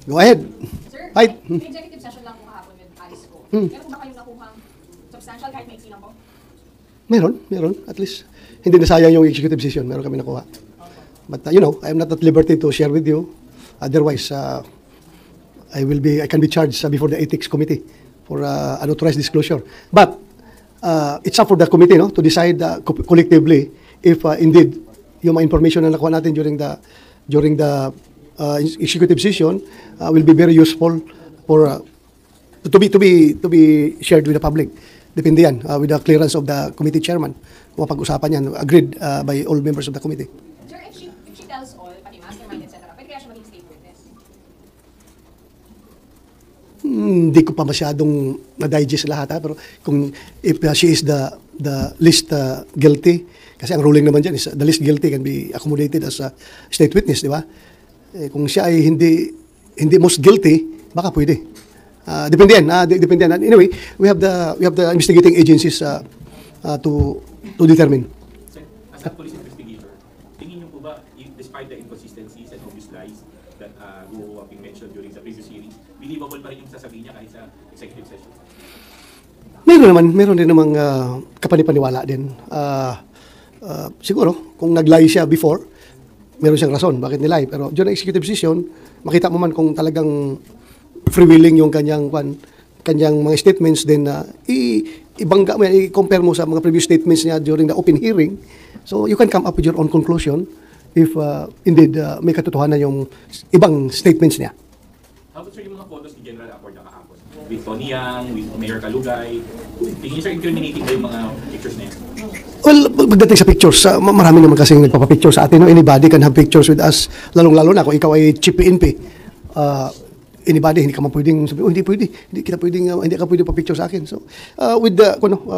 Go ahead. Sir, Fight. may executive session lang po kahapon with Alice ko. Meron po ba kayong nakuhang substantial kahit may sinang po? Meron. At least, hindi nasayang yung executive session. Meron kami nakuha. But, I am not at liberty to share with you. Otherwise, I can be charged before the ethics committee for unauthorized disclosure. But, it's up for the committee to decide collectively if indeed yung mga information na nakuha natin during the executive session will be very useful for to be shared with the public. Depende yan with the clearance of the committee chairman. Kung pag-usapan yan, agreed by all members of the committee. Sir, if she tells all, pati mastermind, etc., pwede kaya siya maging state witness? Hindi ko pa masyadong na-digest lahat pero if she is the least guilty, kasi ang ruling naman dyan is the least guilty can be accommodated as a state witness, di ba? Kung siya ay hindi most guilty, baka pwede. Depende yan. Anyway, we have the investigating agencies to determine. Sir, as a police investigator, tingin niyo po ba, despite the inconsistencies and obvious lies that who have been mentioned during the previous hearing, believable pa rin yung sasabihin niya kahit sa executive session? Meron din namang kapanipaniwala din. Siguro, kung nag-lie siya before, meron siyang rason bakit nilay. Pero during executive session, makita mo man kung talagang freewheeling yung kanyang mga statements din na ibangga mo yan, i-compare mo sa mga previous statements niya during the open hearing. So you can come up with your own conclusion if indeed may katotohanan yung ibang statements niya. How about sir yung mga photos ni General Acorda kahapon? With Tony Yang, with Mayor Kalugay, tingin niyo sir incriminating ba yung mga pictures na yan? Well, pagdating sa pictures, marami naman kasi nagpapapicture sa atin. Anybody can have pictures with us, lalong-lalo na kung ikaw ay chief PNP. Anybody, hindi ka man pwedeng sabi, hindi pwede, hindi ka pwedeng pa-picture sa akin. So, with the,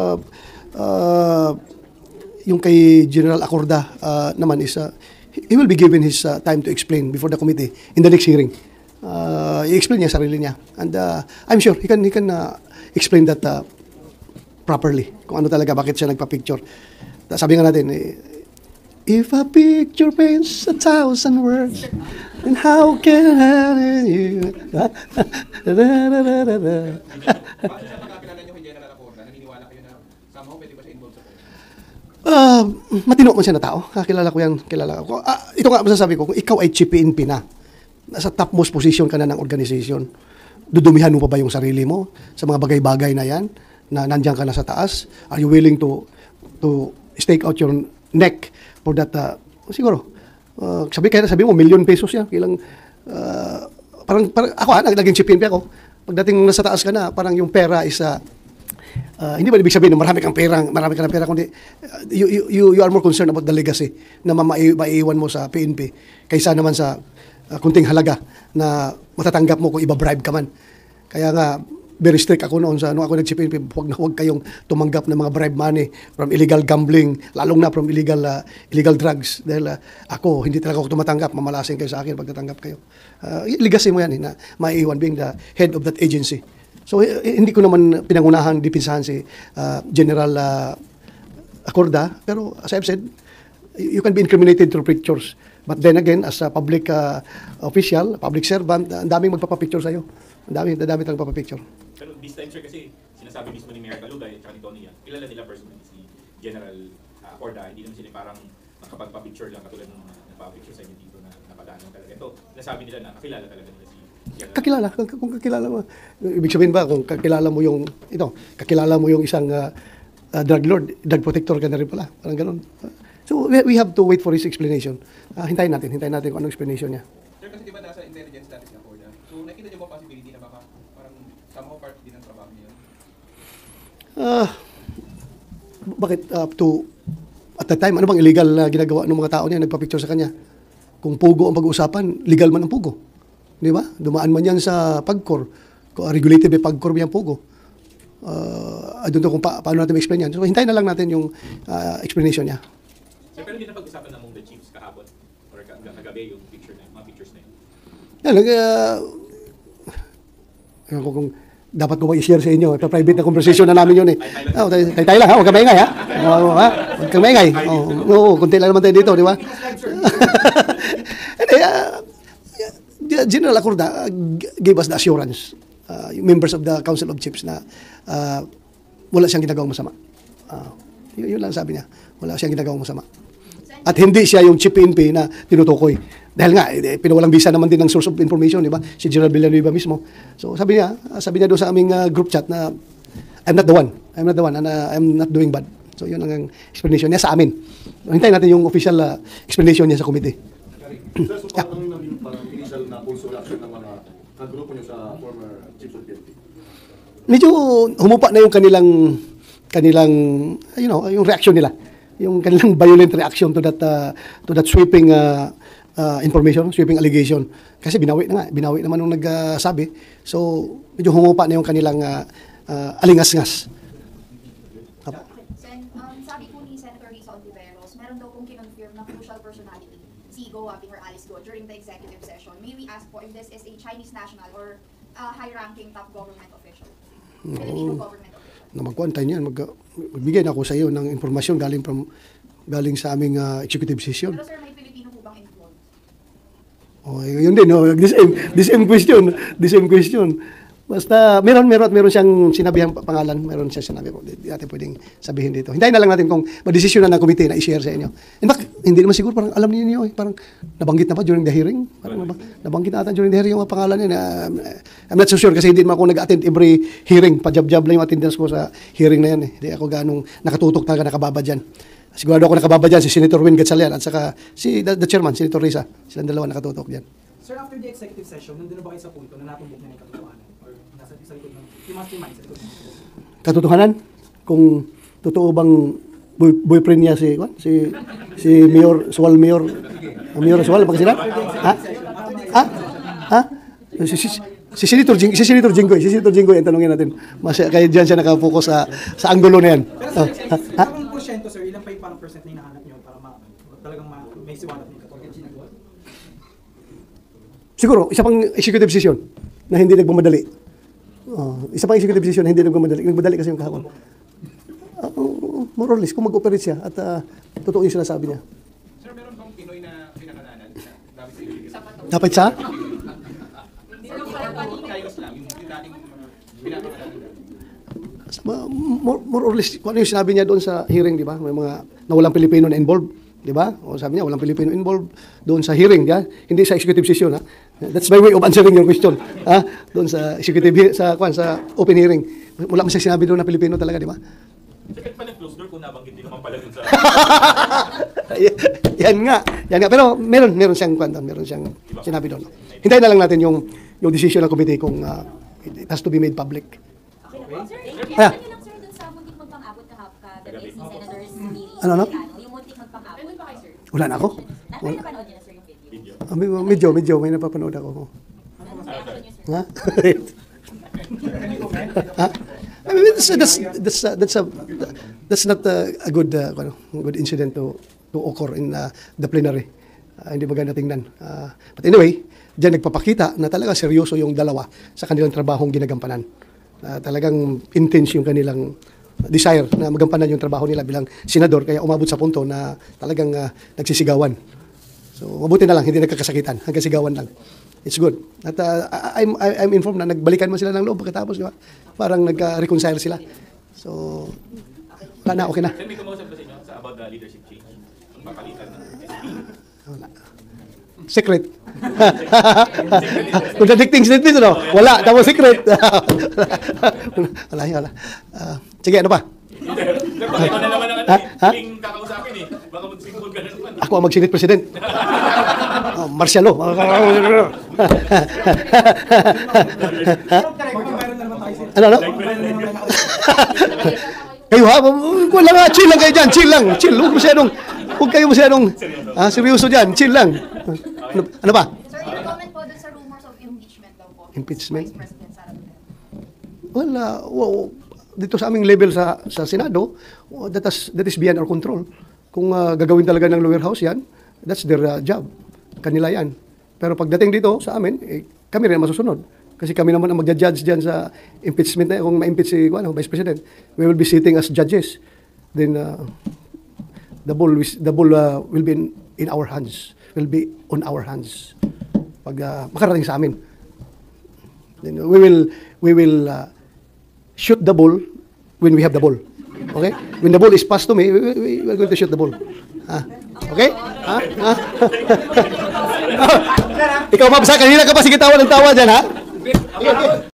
yung kay General Acorda naman is, he will be given his time to explain before the committee in the next hearing. I-explain niya sarili niya. And I'm sure he can explain that properly. Kung ano talaga, bakit siya nagpa-picture. Sabi nga natin, if a picture paints 1,000 words, then how can I you? Paano siya pagkakilala niyo kay General Acorda? Naniniwala kayo na somehow pwede ba siya involved sa pwede? Matino man siya na tao. Kilala ko yan. Ito nga masasabi ko, kung ikaw ay chief PNP na, nasa topmost position ka na ng organization, dudumihan mo pa ba yung sarili mo sa mga bagay-bagay na yan, na nandiyan ka na sa taas? Are you willing to stake out your neck for that? Siguro, sabi mo, ₱1,000,000 yan. Parang ako, naging chief PNP ako. Pagdating nasa taas ka na, parang yung pera is, hindi ba ibig sabihin na marami ka ng pera, kundi you are more concerned about the legacy na maiiwan mo sa PNP kaysa naman sa kunting halaga na matatanggap mo kung iba-bribe ka man. Kaya nga, very strict ako noon nung ako nag-chief PNP, huwag kayong tumanggap ng mga bribe money from illegal gambling, lalong na from illegal drugs. Dahil ako, hindi talaga ako tumatanggap, mamalasing kayo sa akin pag tatanggap kayo. Legacy mo yan, na maiiwan being the head of that agency. So, hindi ko naman pinangunahan, dipinsahan si General Acorda, pero as I've said, you can be incriminated through pictures. But then again, as a public official, public servant, ang daming magpapapicture sa'yo. Ang dami tayong papapicture. Pero this time sir kasi, sinasabi mismo ni Mayor Kalugay at ni Tony Yang, kilala nila personally si General Acorda, hindi naman sila parang nakapagpapicture lang katulad ng napapicture sa inyo dito na napadaanan talaga. Ito, nasabi nila na kakilala talaga nila si General. Kung kakilala mo. Ibig sabihin ba, kung kakilala mo yung isang drug lord, drug protector ka na rin pala. Parang ganun. So, we have to wait for his explanation. Hintayin natin kung anong explanation niya. Sir, kasi di ba nasa intelligence status ni Acorda? So, nakita niyo ba possibility na baka parang somehow part din ng trabaho niya? Bakit at that time, ano bang illegal na ginagawa ng mga tao niya, nagpa-picture sa kanya? Kung pugo ang pag-uusapan, legal man ang pugo. Di ba? Dumaan man yan sa PAGCOR. Regulated by PAGCOR yung pugo. I don't know kung paano natin ma-explain yan. So, hintayin na lang natin yung explanation niya. Sir, pero hindi na pag-usapan among the chiefs kahapon or kagabi yung mga pictures na yun? Yan, kung dapat ko ba i-share sa inyo. Ito, private na conversation na namin yun eh. Tayo lang ha, huwag ka maingay ha. Huwag ka maingay. Oo, kunti lang naman tayo dito, di ba? General Acorda gave us the assurance, yung members of the Council of Chiefs, na wala siyang ginagawang masama. Yun lang sabi niya. Wala siyang ginagawang masama. At hindi siya yung chief PNP na tinutukoy. Dahil nga, pinawalang bisa naman din ng source of information, di ba? Si General Villanueva mismo. So sabi niya doon sa aming group chat na I'm not the one and I'm not doing bad. So yun ang explanation niya sa amin. Hintayin natin yung official explanation niya sa committee. Sir, so parang naging parang initial na pulso reaction ng mga kagrupo niyo sa former chiefs of PNP? Medyo humupa na yung kanilang yung reaction nila. Yung kanilang violent reaction to that sweeping information, sweeping allegation. Kasi binawi naman nung nagsabi. So medyo humupa na yung kanilang alingas-ngas. Sabi po ni Senator Risa Ontiveros, meron daw pong kinonfirm na crucial personality, si Go Waping or Alice Go, during the executive session. May we ask po if this is a Chinese national or high-ranking top government official? Filipino government official? Na magkuantay niyan, magbigay na ako sa iyo ng informasyon galing sa aming executive session. Pero sir, may Pilipino po bang involved? Oh, yun din, no? The same question. Basta meron siyang sinabihang pangalan, meron siyang sinabi po. Hindi natin pwedeng sabihin dito. Hintayin na lang natin kung madesisyon na ng committee na i-share sa inyo. In fact, hindi naman siguro, parang alam niyo parang nabanggit na ba during the hearing? Parang nabanggit na ata during the hearing yung mga pangalan niya. I'm not so sure kasi hindi naman ako nag-attend every hearing. Pajab-jab lang yung attendance ko sa hearing na yan. Hindi ako ganong nakatutok talaga, nakababa dyan. Sigurado ako nakababa dyan si Senator Win Gatchalian at saka si the chairman, Senator Risa. Silang dalawa nakatutok dyan. Sir, after the executive session, nandun na ba kayo sa punto na natumbok na yung katotohanan? Or nasa likod ng, you must remind sa likod ng Katotohanan? Kung totoo bang boyfriend niya si Mayor Suwal, Mayor Suwal, pag sila? Ha? Si Senator Jinggoy ang tanungin natin. Kaya diyan siya nakapokus sa anggulo na yan. Pero sir, ilang porsyento sir, ilang pa yung parang percent na hinahanap nyo para talagang may siwalat ng katotohanan? Siguro, isa pang executive session na hindi nagmamadali. Isa pang executive session na hindi nagmamadali. Nagmadali kasi yung kahapon. More or less, kung mag-operate siya at totoo yung sinasabi niya. Sir, meron bang Pinoy na pinakalanan? Dapat sa inyo. Dapat sa? Kairos lang, yung dating pinakalanan. More or less, kung ano yung sinabi niya doon sa hearing, di ba? May mga nawalang Pilipino na involved. Di ba? O sabi niya, walang Pilipino involved doon sa hearing, ya? Hindi sa executive session, ha? That's my way of answering your question, ha? Doon sa executive, sa open hearing. Wala mo siya sinabi doon na Pilipino talaga, di ba? Second pa ng closed door kung nabanggit din naman pala dun sa... Yan nga. Pero meron siyang sinabi doon. Hintayin na lang natin yung decision ng committee kung it has to be made public. Sir, i-share niyo lang sir dun sa muntik magpang-abot kagabi si Senator Miri. Ano? Yung muntik magpang-abot. Nandun ba kayo, sir? Wala na ako. Napanood niyo na sir yung video. Medyo. May napapanood ako. Anong reaction niyo sir? Ha? Ha? I mean, that's not a good incident to occur in the plenary. Hindi maganda tingnan. But anyway, diyan nagpapakita na talaga seryoso yung dalawa sa kanilang trabahong ginagampanan. Talagang intense yung kanilang desire na magampanan yung trabaho nila bilang senador, kaya umabot sa punto na talagang nagsisigawan. So mabuti na lang, hindi nagkakasakitan, hanggang sigawan lang. It's good. At I'm informed na nagbalikan mo sila ng loob pagkatapos, di ba? Parang nagka-reconcile sila. So, wala na, okay na. Sir, may kumausap ba sa inyo sa about the leadership change? Ang papalitan ng SB? Wala. Secret. Contradicting statements, no? Wala, tapos secret. Wala. Sige, ano pa? Sir, baka ikaw na naman ang huling kakausapin eh. Baka magsingkod ka na naman. Ako ang mag-Senate President. Martial law. Ano? Kayo ha? Wala nga, chill lang kayo dyan. Chill. Huwag kayo masyadong seryoso dyan. Chill lang. Ano ba? Sir, comment po dun sa rumors of impeachment daw po. Impeachment? Vice President Sara Duterte. Well, dito sa aming level sa Senado, that is beyond our control. Kung gagawin talaga ng lower house yan, that's their job. Kanila yan. Pero pagdating dito sa amin, kami rin masusunod. Kasi kami naman ang magja-judge dyan sa impeachment na kung ma-impeach si Vice President. We will be sitting as judges. Then the ball will be in our hands. Will be on our hands. pag makarating sa amin. Then we will shoot the ball when we have the ball. Okay? When the ball is passed to me, we are going to shoot the ball. Okay? Ikaw, Mabsa, kanina ka pa sige tawa ng tawa dyan, ha?